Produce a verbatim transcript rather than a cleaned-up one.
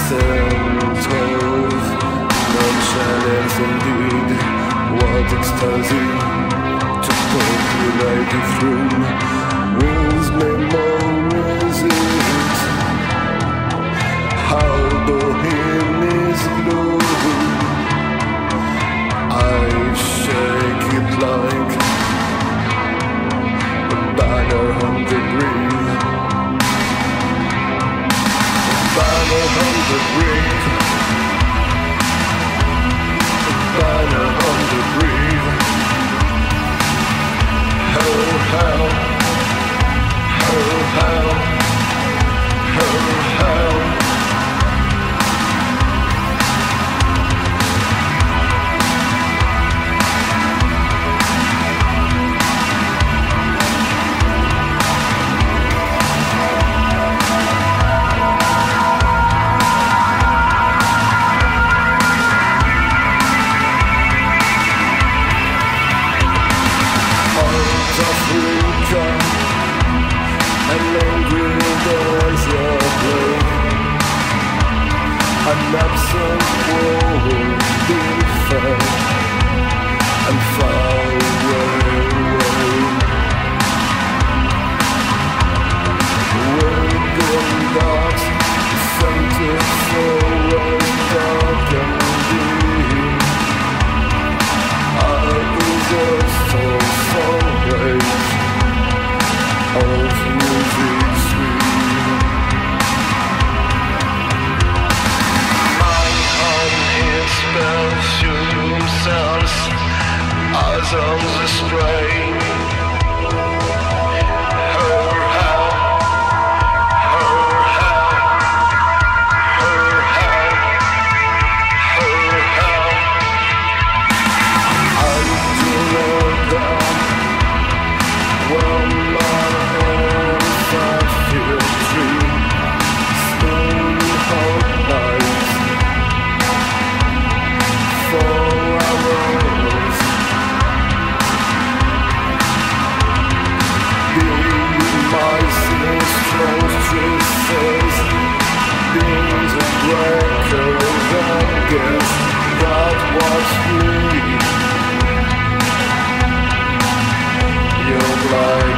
Told nonchalance indeed, what ecstasy to populate the room. Wounds memories it, how bohemians glow. I shake it like a banner on the breeze, a banner on the breeze, a banner on the breeze. Oh how, oh how, oh how. And angry as a blade, an absent world being felt and far away, away. Within that center forward dark and deep, I deserve so far away of music sweet. My heart is perfume cells as on the spray. Her how, her how, her how, her how. I do know that one more guess that was me. You're blind.